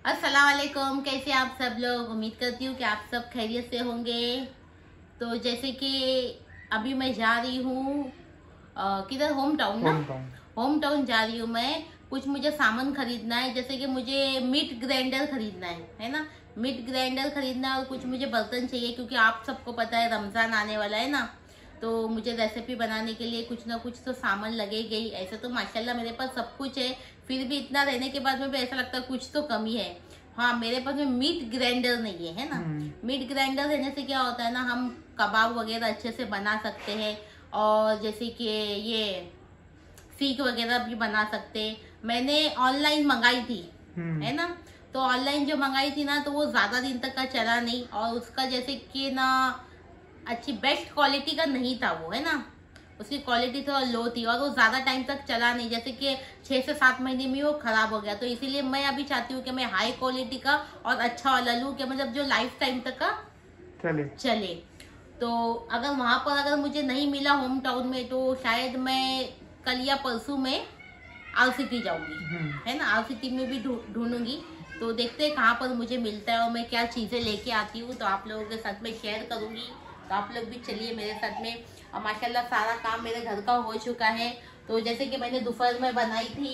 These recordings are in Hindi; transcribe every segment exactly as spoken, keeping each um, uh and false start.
अस्सलाम वालेकुम। कैसे आप सब लोग? उम्मीद करती हूँ कि आप सब खैरियत से होंगे। तो जैसे कि अभी मैं जा रही हूँ किधर, होम टाउन ना, होम टाउन जा रही हूँ मैं। कुछ मुझे सामान खरीदना है, जैसे कि मुझे मीट ग्राइंडर खरीदना है है ना, मीट ग्राइंडर खरीदना है। और कुछ मुझे बर्तन चाहिए, क्योंकि आप सबको पता है रमजान आने वाला है ना, तो मुझे रेसिपी बनाने के लिए कुछ ना कुछ तो सामान लगेगा ही। ऐसे तो माशाल्लाह मेरे पास सब कुछ है, फिर भी इतना रहने के बाद में भी ऐसा लगता है कुछ तो कमी है। हाँ, मेरे पास में मीट ग्राइंडर नहीं है, है ना। मीट ग्राइंडर रहने से क्या होता है ना, हम कबाब वगैरह अच्छे से बना सकते हैं, और जैसे कि ये सीख वगैरह भी बना सकते हैं। मैंने ऑनलाइन मंगाई थी, है ना, तो ऑनलाइन जो मंगाई थी ना, तो वो ज्यादा दिन तक का चला नहीं, और उसका जैसे कि ना अच्छी बेस्ट क्वालिटी का नहीं था वो, है ना, उसकी क्वालिटी थोड़ा लो थी, और वो ज्यादा टाइम तक चला नहीं, जैसे कि छह से सात महीने में वो खराब हो गया। तो इसीलिए मैं अभी चाहती हूँ कि मैं हाई क्वालिटी का और अच्छा वाला लूँ, कि मतलब जो लाइफ टाइम तक का चले चले तो अगर वहां पर अगर मुझे नहीं मिला होम टाउन में, तो शायद मैं कल या परसों में आर सिटी जाऊंगी, है ना, आर सिटी में भी ढूंढूंगी। तो देखते हैं कहाँ पर मुझे मिलता है और मैं क्या चीजें लेके आती हूँ, तो आप लोगों के साथ में शेयर करूंगी। तो आप लोग भी चलिए मेरे साथ में। और माशाल्लाह सारा काम मेरे घर का हो चुका है। तो जैसे कि मैंने दोपहर में बनाई थी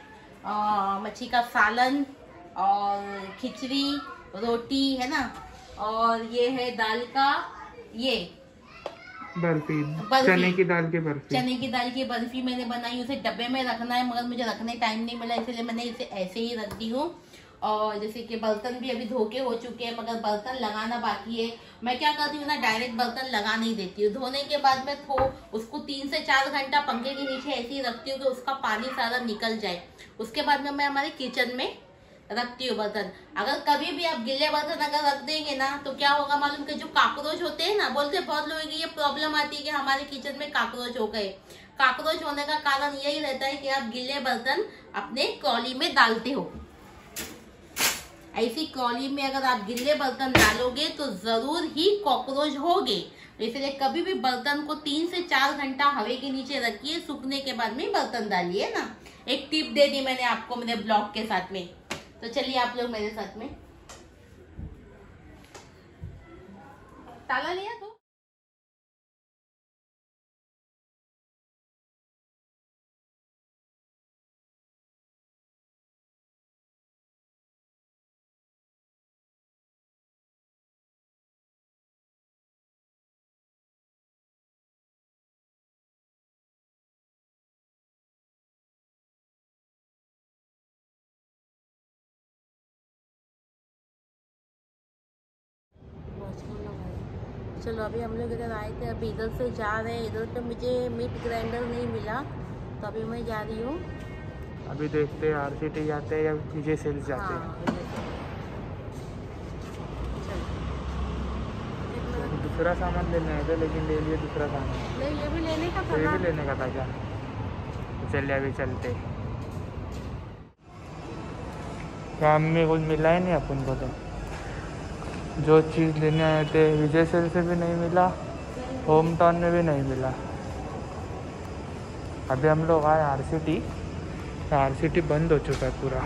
मच्छी का सालन और खिचड़ी रोटी, है ना, और ये है दाल का ये बर्फी, चने की दाल की बर्फी चने की दाल की बर्फी मैंने बनाई। उसे डब्बे में रखना है, मगर मुझे रखने टाइम नहीं मिला, इसलिए मैंने इसे ऐसे ही रख दी हूँ। और जैसे कि बर्तन भी अभी धोके हो चुके हैं, मगर बर्तन लगाना बाकी है। मैं क्या करती हूँ ना, डायरेक्ट बर्तन लगा नहीं देती हूँ। धोने के बाद में थो उसको तीन से चार घंटा पंखे के नीचे ऐसे ही रखती हूँ कि उसका पानी सारा निकल जाए। उसके बाद में मैं हमारे किचन में रखती हूँ बर्तन। अगर कभी भी आप गीले बर्तन अगर रख देंगे ना, तो क्या होगा मालूम, कि जो काकरोच होते हैं ना, बोलते हैं बहुत लोगों की ये प्रॉब्लम आती है कि हमारे किचन में काकरोच हो गए। काकरोच होने का कारण यही रहता है कि आप गीले बर्तन अपने ट्रॉली में डालते हो। ऐसी ट्रॉली में अगर आप गिल्ले बर्तन डालोगे तो जरूर ही कॉकरोच होगे। इसलिए कभी भी बर्तन को तीन से चार घंटा हवा के नीचे रखिए, सूखने के बाद में बर्तन डालिए ना। एक टिप दे दी मैंने आपको मेरे ब्लॉग के साथ में। तो चलिए आप लोग मेरे साथ में। ताला लिया तो चलो अभी हम लोग इधर आए थे, अभी इधर से जा रहे हैं। इधर पे मुझे मीट ग्राइंडर नहीं मिला, तो अभी मैं जा रही हूँ। अभी देखते हैं आर सिटी जाते हैं या विजय सेल्स जाते हैं। हाँ, दूसरा सामान लेने आए थे, लेकिन ले लिए दूसरा सामान। ले ये भी लेने का था, ये भी लेने का था क्या? तो चलिए अभी चलते। काम में कुछ मिला ही नहीं अपन को, तो जो चीज़ लेने आए थे विजय सेल से भी नहीं मिला, होम टाउन में भी नहीं मिला। अभी हम लोग आए आर सिटी, आर सिटी बंद हो चुका है पूरा।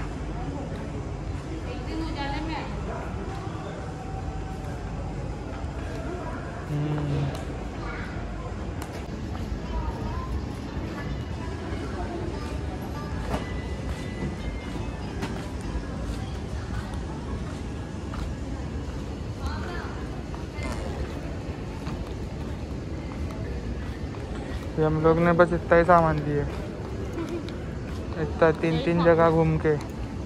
तो हम लोग ने बस इतना ही सामान दिए, इतना तीन तीन जगह घूम के।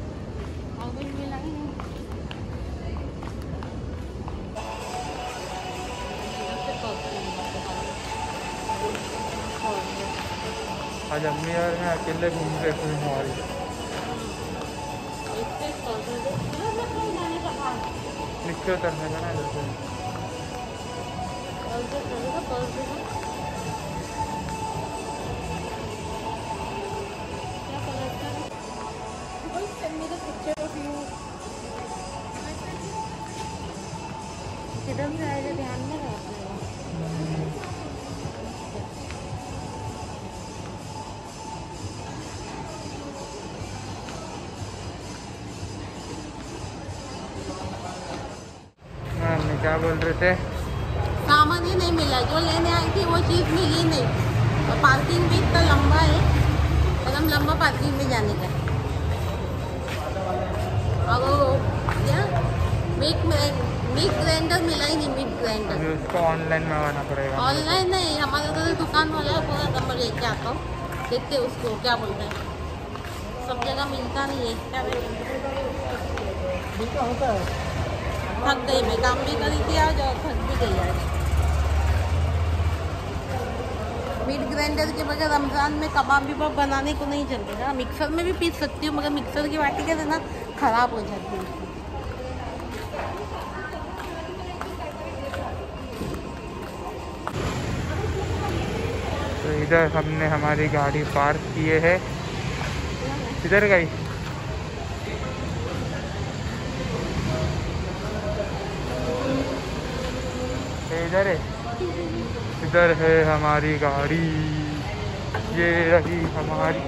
आज अम्मी और मैं अकेले घूम रहे थे मॉल। नीचे उतरने का ना जैसे किधर से आएगा ध्यान में रखना। क्या बोल रहे थे? सामान ही नहीं मिला, जो लेने आई थी वो चीज़ मिली नहीं। और पार्किंग भी इतना लंबा है, एकदम लंबा पार्किंग में जाने का। और वो क्या मिक मिक ग्राइंडर मिला ही नहीं, मिक ग्राइंडर। उसको ऑनलाइन मंगाना पड़ेगा। ऑनलाइन नहीं, हमारे उधर दुकान वाला है, पूरा नंबर लेके आता हूँ, देखते उसको क्या बोलते हैं। सब जगह मिलता नहीं है, क्या होता है। थक गई मैं, काम भी करी थी आज और थक भी गई आज। मीट ग्राइंडर के बगैर रमज़ान में कबाब भी बनाने को नहीं चलते। मिक्सर में भी पीस सकती हूँ, मगर मिक्सर की बाटी के ना खराब हो जाती है। तो इधर हमने हमारी गाड़ी पार्क किए है। इधर गई इधर है, इधर है हमारी गाड़ी। ये रही हमारी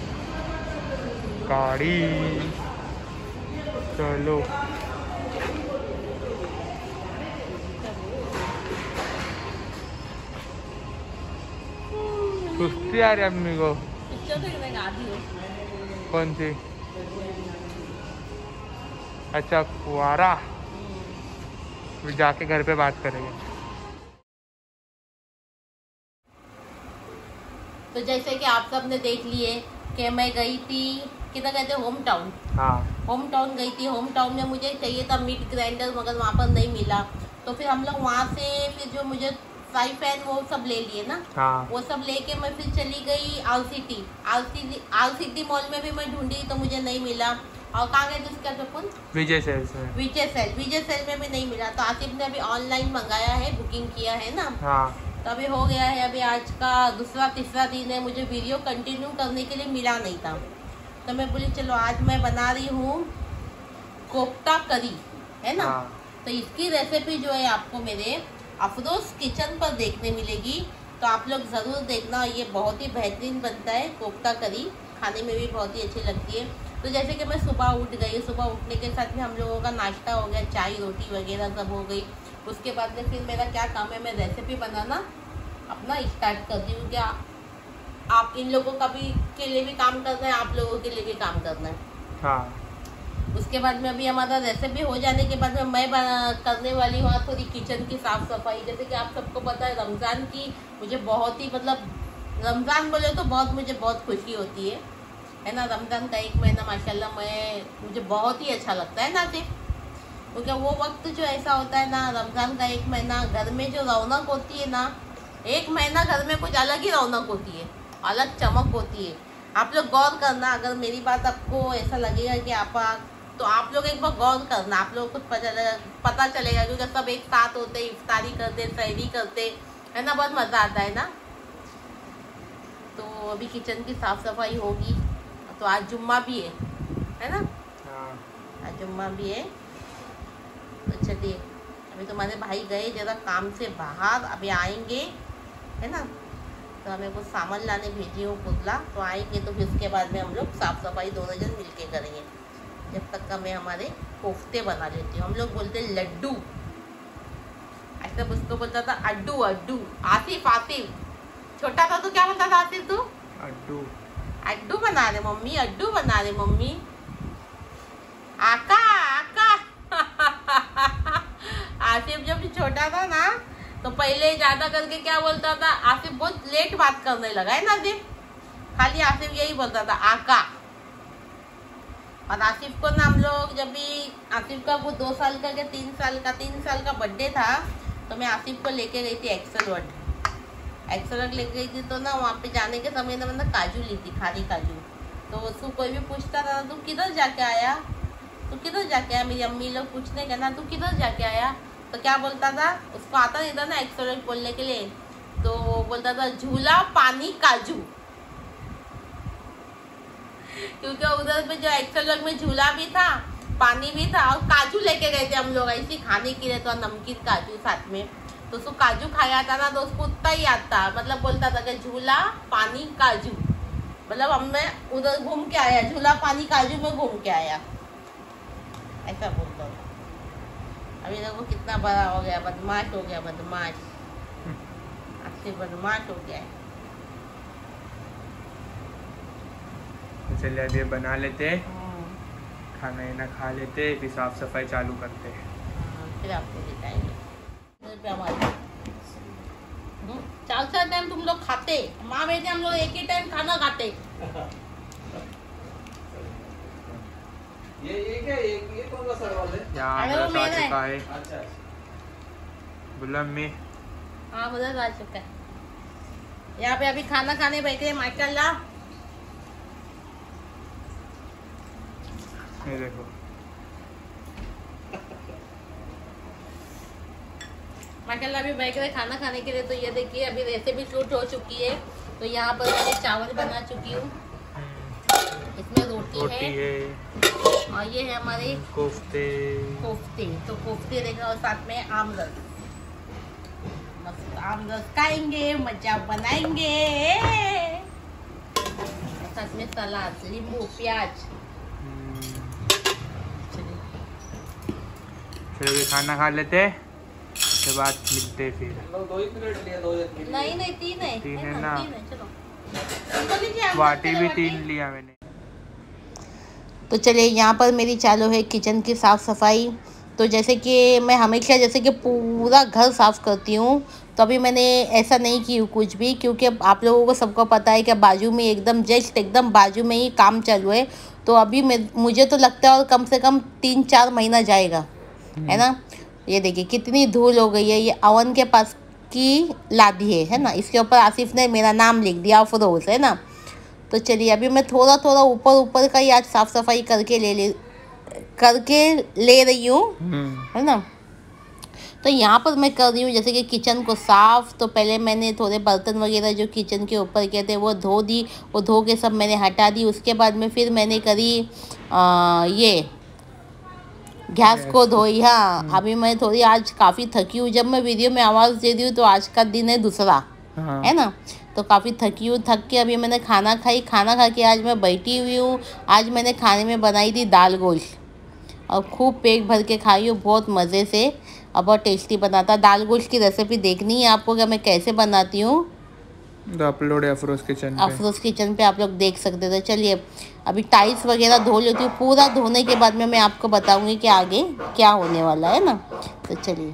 गाड़ी। चलो सुस्ती आ रही अम्मी को। कौन सी? अच्छा कुआरा, जाके घर पे बात करेंगे। तो जैसे कि आप सब ने देख लिए कि मैं गई थी किधर गए थे, होम टाउन। हाँ, होम टाउन गई थी। होम टाउन में मुझे चाहिए था मीट ग्राइंडर, मगर वहाँ पर नहीं मिला। तो फिर हम लोग वहाँ से फिर जो मुझे फ्राई पैन वो सब ले लिए ना। हाँ। वो सब लेके मैं फिर चली गई R City. R City R City mall में भी मैं ढूंढी तो मुझे नहीं मिला। और कहाँ गए थे उसका अपन? विजय सेल्स में। विजय सेल विजय सेल में भी नहीं मिला। तो आसिफ ने अभी ऑनलाइन मंगाया है, बुकिंग किया है ना। हाँ। तो अभी हो गया है, अभी आज का दूसरा तीसरा दिन है। मुझे वीडियो कंटिन्यू करने के लिए मिला नहीं था, तो मैं बोली चलो आज मैं बना रही हूँ कोफ्ता करी, है ना। हाँ। तो इसकी रेसिपी जो है आपको मेरे अफरोज किचन पर देखने मिलेगी, तो आप लोग ज़रूर देखना। ये बहुत ही बेहतरीन बनता है कोफ्ता करी, खाने में भी बहुत ही अच्छी लगती है। तो जैसे कि मैं सुबह उठ गई, सुबह उठने के साथ में हम लोगों का नाश्ता हो गया, चाय रोटी वगैरह सब हो गई। उसके बाद में फिर मेरा क्या काम है, मैं रेसिपी बनाना अपना स्टार्ट करती हूँ। क्या आप इन लोगों का भी के लिए भी काम करना है, आप लोगों के लिए भी काम करना है। हाँ। उसके बाद में अभी हमारा रेसिपी हो जाने के बाद में मैं करने वाली हूँ थोड़ी किचन की साफ सफाई। जैसे कि आप सबको पता है रमज़ान की मुझे बहुत ही मतलब रमज़ान बोले तो बहुत मुझे बहुत खुशी होती है, है ना। रमज़ान का एक महीना माशाल्लाह मैं मुझे बहुत ही अच्छा लगता है ना सिर्फ, क्योंकि वो वक्त जो ऐसा होता है ना, रमज़ान का एक महीना घर में जो रौनक होती है ना, एक महीना घर में कुछ अलग ही रौनक होती है, अलग चमक होती है। आप लोग गौर करना, अगर मेरी बात आपको ऐसा लगेगा कि आप तो आप लोग एक बार गौर करना, आप लोगों को पता पता चलेगा, क्योंकि सब एक साथ होते, इफ्तारी करते, सहरी करते, है ना, बहुत मज़ा आता है ना। तो अभी किचन की साफ सफाई होगी। तो आज जुम्मा भी है, है ना। आज जुम्मा भी है। तो चलिए अभी तुम्हारे भाई गए जरा काम से बाहर, अभी आएंगे, है ना। तो हमें कुछ सामान लाने भेजी हूँ पुतला, तो आएंगे तो फिर उसके बाद में हम लोग साफ सफाई दोनों जन मिलके करेंगे। जब तक का मैं हमारे कोफ्ते बना लेती हूँ। हम लोग बोलते लड्डू, ऐसा उसको बोलता था अड्डू अड्डू। आसिफ आसिफ छोटा था तो क्या बोलता था आसिफ तू? अड्डू। अड्डू बना रहे मम्मी, अड्डू बना रहे मम्मी। आका आका आसिफ जब छोटा था ना तो पहले ज्यादा करके क्या बोलता था, आसिफ बहुत लेट बात करने लगा है ना आसिफ, खाली आसिफ यही बोलता था आका। और आसिफ को ना हम लोग जब भी आसिफ का वो दो साल का क्या तीन साल का तीन साल का बर्थडे था, तो मैं आसिफ को लेके गई थी एक्सेल वर्ड एक्सेल वर्ड लेके गई थी। तो ना वहाँ पे जाने के समय ना मैंने काजू ली थी, खाली काजू। तो उसको कोई भी पूछता था तू किधर जाके आया, तू किधर जाके आया, मेरी अम्मी लोग पूछने का ना तू किधर जाके आया, तो क्या बोलता था, उसको आता नहीं था ना एक्सेल वर्ड बोलने के लिए, तो वो बोलता था झूला पानी काजू। क्योंकि उधर पे जो एक्सेल में झूला भी था, पानी भी था, और काजू लेके गए थे हम लोग ऐसे खाने के लिए, तो नमकीन काजू साथ में। तो उसको काजू खाया था ना, तो उसको उतना ही याद था, मतलब बोलता था कि झूला पानी काजू, मतलब हमने उधर घूम के आया, झूला पानी काजू में घूम के आया, ऐसा बोलता था। अभी देखो कितना बड़ा हो गया, बदमाश हो गया, बदमाश आपसे बदमाश हो गया है। तो चलिए अभी बना लेते, खाना ना खा लेते, फिर साफ सफाई चालू करते हैं, फिर आपको दिखाएंगे। चार चार टाइम तुम लोग खाते, माँ बेटे हम लोग एक ही टाइम खाना खाते। ये ये क्या ये ये कौन सा सवाल है? यहाँ बरस आ चुका है। अच्छा बुल्ला में हाँ बरस आ चुका है। यहाँ पे अभी खाना खाने बैठे माशाल्लाह। ये देखो माशाल्लाह अभी बैठ गए खाना खाने के लिए। तो ये देखिए अभी रेसिपी शूट हो चुकी है। तो यहाँ पर मैंने चावल बना चुकी हूँ, इसमें रोटी, रोटी है, है और ये है हमारे कोफ्ते कोफ्ते। तो कोफ्ते रहेगा और साथ में आम रस, मस्त आम रस खाएंगे, मजा बनाएंगे, साथ में सलाद, नींबू, प्याज। फिर भी खाना खा लेते, उसके बाद मिलते फिर। दो ही प्लेट लिया, दो एक नहीं नहीं तीन है, तीन है है ना? तीन है, चलो वाटी भी तीन लिया मैंने। तो चलिए यहाँ पर मेरी चालू है किचन की साफ़ सफाई। तो जैसे कि मैं हमेशा जैसे कि पूरा घर साफ़ करती हूँ, तो अभी मैंने ऐसा नहीं की कुछ भी, क्योंकि आप लोगों को सबको पता है कि बाजू में एकदम जस्ट एकदम बाजू में ही काम चालू है। तो अभी मैं मुझे तो लगता है और कम से कम तीन चार महीना जाएगा, है ना। ये देखिए कितनी धूल हो गई है। ये अवन के पास की लादी है है ना, इसके ऊपर आसिफ ने मेरा नाम लिख दिया, अफरोज़, है ना। तो चलिए अभी मैं थोड़ा थोड़ा ऊपर ऊपर का ही आज साफ़ सफाई करके ले ले करके ले रही हूँ, है ना। तो यहाँ पर मैं कर रही हूँ जैसे कि किचन को साफ़। तो पहले मैंने थोड़े बर्तन वगैरह जो किचन के ऊपर के थे वो धो दी, वो धो के सब मैंने हटा दी। उसके बाद में फिर मैंने करी आ, ये गैस को धोई। हाँ अभी मैं थोड़ी आज काफ़ी थकी हूँ, जब मैं वीडियो में आवाज़ दे रही हूँ तो आज का दिन है दूसरा, हाँ। है ना। तो काफ़ी थकी हूँ, थक के अभी मैंने खाना खाई, खाना खा के आज मैं बैठी हुई हूँ। आज मैंने खाने में बनाई थी दाल गोश्त, और खूब पेट भर के खाई हूँ, बहुत मज़े से, और बहुत टेस्टी बनाता। दाल गोश्त की रेसिपी देखनी है आपको कि मैं कैसे बनाती हूँ, तो अपलोड है अफरोज़ किचन पे। अफरोज़ किचन पे आप लोग देख सकते थे। चलिए अभी टाइल्स वगैरह धो लेती हूँ, पूरा धोने के बाद में मैं आपको बताऊँगी कि आगे क्या होने वाला है ना। तो चलिए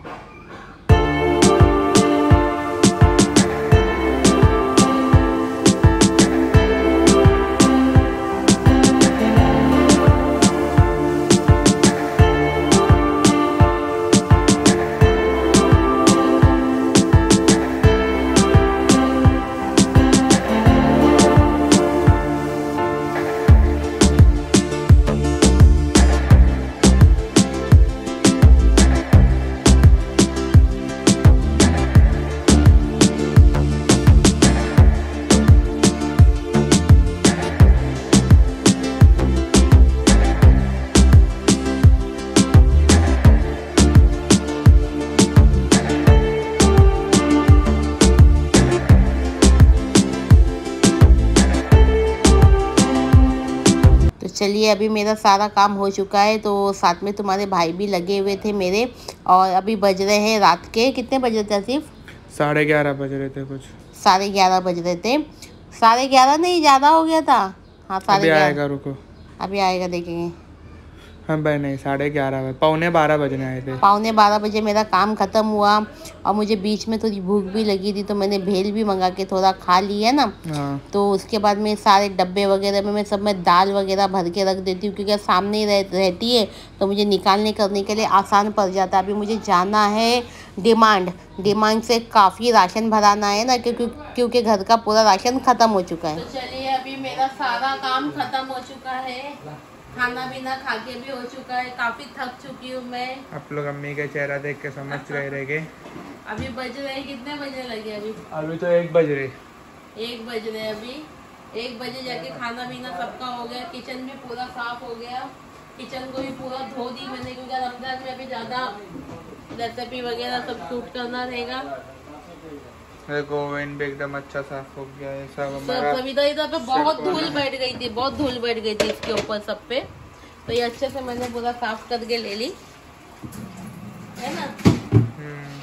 चलिए अभी मेरा सारा काम हो चुका है। तो साथ में तुम्हारे भाई भी लगे हुए थे मेरे, और अभी बज रहे हैं रात के कितने बज रहे थे आसिफ? साढ़े ग्यारह बज रहे थे कुछ, साढ़े ग्यारह बज रहे थे। साढ़े ग्यारह नहीं, ज़्यादा हो गया था। हाँ साढ़े ग्यारह आएगा, रुको अभी आएगा देखेंगे। हाँ भाई नहीं, साढ़े ग्यारह बजे, पौने बारह बजने आए थे। पौने बारह बजे मेरा काम ख़त्म हुआ, और मुझे बीच में थोड़ी भूख भी लगी थी, तो मैंने भेल भी मंगा के थोड़ा खा लिया ना। हाँ। तो उसके बाद में सारे डब्बे वगैरह में मैं सब में दाल वगैरह भर के रख देती हूँ, क्योंकि सामने ही रह, रहती है तो मुझे निकालने करने के लिए आसान पड़ जाता है। अभी मुझे जाना है डिमांड, डिमांड से काफ़ी राशन भराना है ना, क्योंकि क्योंकि घर का पूरा राशन ख़त्म हो चुका है। तो चलिए अभी मेरा सारा काम ख़त्म हो चुका है, खाना पीना खा के भी हो चुका है, काफी थक चुकी हूँ मैं। आप लोग अम्मी का चेहरा देख के समझ गए रहेंगे। अभी बज रहे कितने बजे लगे? अभी अभी तो एक बज रहे एक बज रहे अभी एक बजे जाके खाना पीना सबका हो गया, किचन भी पूरा साफ हो गया, किचन को भी पूरा धो दी मैंने, क्योंकि रमजान में अभी ज्यादा रेसिपी वगैरह सब शूट करना रहेगा। गोविंद भी एकदम अच्छा साफ हो गया है सब हमारा। सब इधर इधर पे बहुत धूल बैठ गई थी, बहुत धूल बैठ गई थी इसके ऊपर सब पे, तो ये अच्छे से मैंने पूरा साफ करके ले ली। है ना। हम्म।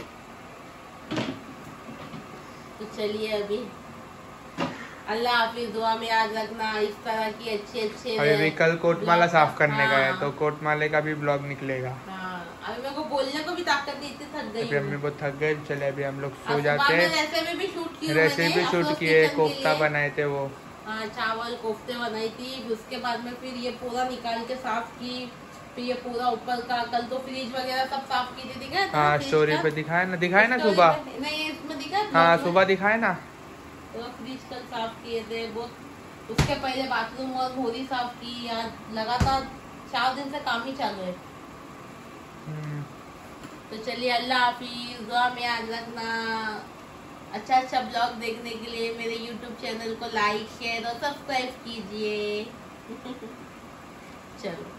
तो चलिए अभी अल्लाह हाफिज, दुआ में याद रखना इस तरह की अच्छे अच्छे। अभी भी कल कोटमाला साफ करने का है, हाँ। तो कोटमाले का भी ब्लॉग निकलेगा। हाँ, अभी मेरे को बोलने को भी ताकत नहीं, इतनी थक गई अभी हूँ। अम्मी बहुत थक गए, चले अभी हम लोग सो अब सुबह जाते में हैं। रेसिपी भी शूट की रेसिपी शूट किए, कोफ्ता बनाए थे वो। हाँ, चावल कोफ्ते बनाई थी। फिर उसके बाद में फिर ये पूरा निकाल के साफ की, फिर ये पूरा ऊपर का, कल तो फ्रिज वगैरह सब साफ की थी, दिखा था हाँ फ्रिज स्टोरी का? पे दिखाए ना, दिखाए ना स्टोरी सुबह। पे- नहीं इसमें दिखा है हाँ ब्लॉग में? सुबह दिखाए ना। तो फ्रिज कल साफ किए थे बहुत। उसके पहले बाथरूम और भोरी साफ की। आज लगातार चार दिन से काम ही चालू है। हम्म। तो चलिए अल्लाह हाफिज, दुआ में याद रखना। अच्छा अच्छा ब्लॉग देखने के लिए मेरे यूट्यूब चैनल को लाइक शेयर और सब्सक्राइब कीजिए। चलो।